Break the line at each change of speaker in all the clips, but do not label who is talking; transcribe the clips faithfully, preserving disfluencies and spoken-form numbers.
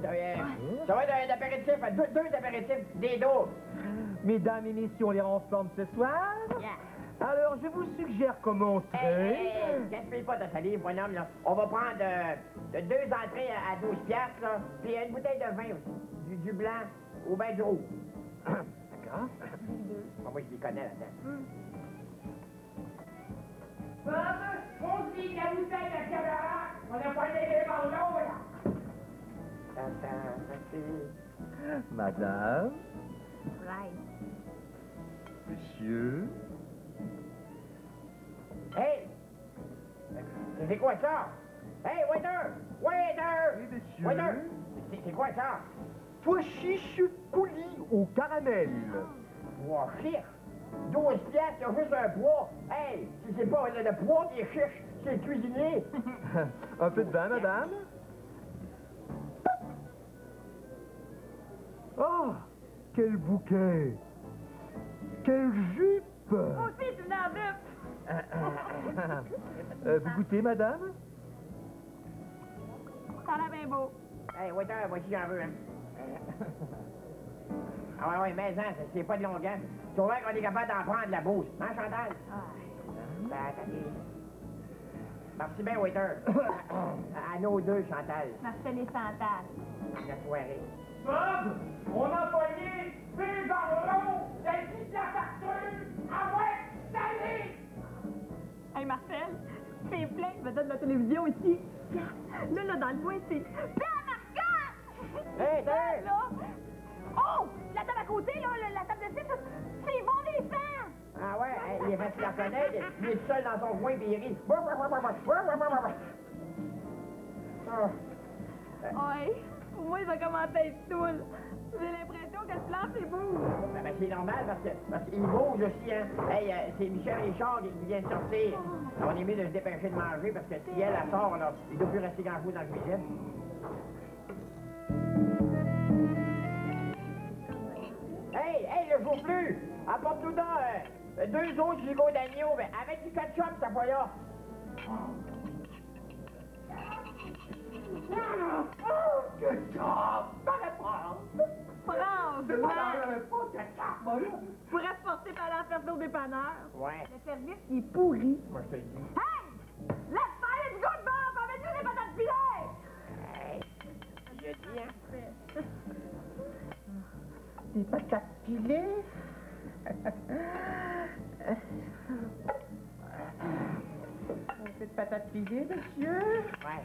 ça, va, ça va être un apéritif, deux, deux apéritifs, des dos.
Mesdames et messieurs, on les rend en forme ce soir.
Yeah.
Alors, je vous suggère comme entrée...
Hey, hey, hey, gaspille pas ta salive, bonhomme, là. On va prendre euh, de deux entrées à, à douze piastres, là, puis une bouteille de vin aussi. Du, du blanc ou bien du rouge.
D'accord.
Bon, moi, je les connais là-dedans. Mm. Bob, on dit la bouteille de caméra, on n'a pas été par l'eau, là.
Madame.
Right.
Monsieur.
Hey! C'est quoi ça? Hey, waiter! Waiter!
Oui, monsieur.
Waiter! C'est quoi ça?
Pois chiche coulis au caramel.
Pois chiche? douze piastres, il y a juste un pois. Hey! Si c'est pas le, le pois qui est chiche, c'est le cuisinier.
Un peu de vin, madame? Oh! Quel bouquet! Quelle jupe!
Oh, c'est une enveloppe!
euh, vous goûtez, madame?
Ça a l'air bien beau.
Hey, waiter, voici, j'en veux, hein. Ah ouais, ouais, mais hein, c'est pas de longueur. Tu vois qu'on est capable d'en prendre la bouse. Hein, Chantal?
Ah.
Ben, attendez. Merci bien, waiter. à, à nos deux, Chantal.
Marcel et Chantal.
La soirée.
Bob, on a pogné deux barreaux, t'as dit la facture, ah ouais, salé!
Hey, Marcel, c'est plein de vedettes de la télévision ici. Là, là, dans le coin, c'est... Plan Marcotte!
Hey, hey!
Là! Oh! La table à côté, là, la table de six, c'est bon des fans!
Ah ouais, hey, il est facile à connaître, il est seul dans son coin et il rit. Ah.
Ouais, pour moi, ça commence à être saoul. J'ai l'impression que ce plan, c'est beau.
Ben, ben, c'est normal parce que parce qu'il bouge aussi, hein. Hey, euh, c'est Michel Richard qui vient de sortir. On est mieux de se dépêcher de manger parce que si elle, elle sort, là, il ne doit plus rester grand-chose dans la cuisine. Hey, hey, le jour plus! Apporte-nous donc euh, deux autres gigots d'agneau, mais avec du ketchup, cette fois-là.
Oh, ketchup! Fallait prendre!
France,
C'est pas
ouais.
j'avais pas de ketchup, moi, là!
Je pourrais se forcer par aller faire ça au dépanneur.
Ouais,
Le service, il est pourri.
moi je te le dis.
Hey! Let's find it good, Bob! Amène-nous des patates pilées!
Hey, je dis, hein.
Des patates pilées? Un peu de patates pilées, monsieur?
Ouais.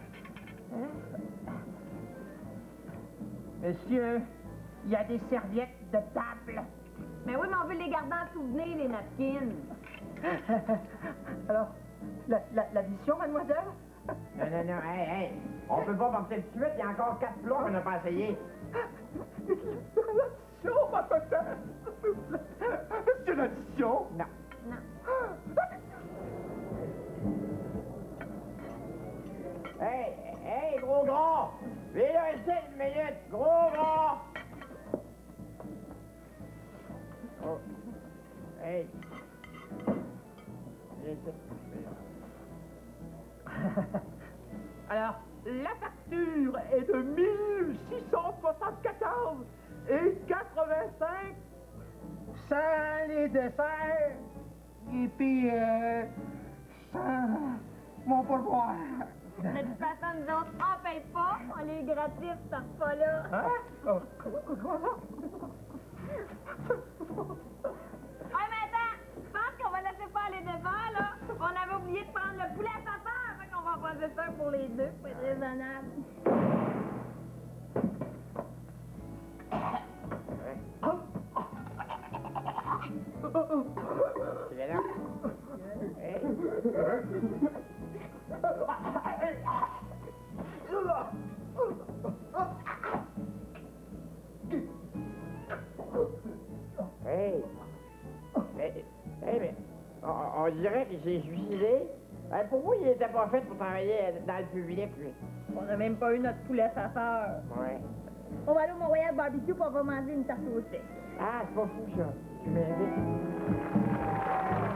Monsieur, il y a des serviettes de table.
Mais oui, mais on veut les garder en souvenir, les napkins.
Alors, la, la, l'addition, mademoiselle?
Non, non, non, hey, hey. On peut pas porter tout de suite, il y a encore quatre plats qu'on n'a pas essayé.
L'addition, mademoiselle! C'est l'addition?
Non.
Non.
Hey, hey, gros gras! Viens là, ici, une minute! Gros gras! Oh. Hey. Viens ici.
Alors, la facture est de mille six cent soixante-quatorze et quatre-vingt-cinq sans les desserts. Et puis, euh, sans mon pourboire.
De toute façon, nous autres, on paye pas. On est gratis, ce repas-là.
Hein? Oh, comment, comment ça?
Hey, mais attends! Je pense qu'on va laisser faire les devants, là. On avait oublié de prendre le poulet à sapeur. Fait qu'on va en poser ça pour les deux, pour être raisonnable.
Tu viens là? Hey. Hey! Hey, hey, mais on, on dirait qu'il s'est suicidé. Hey, pour vous, il était pas fait pour travailler dans le public, lui.
On n'a même pas eu notre poulet à sapeur.
Ouais.
On va aller au Mont-Royal Barbecue puis on va manger une tarte au steak.
Ah, c'est pas fou, ça. Tu m'invites?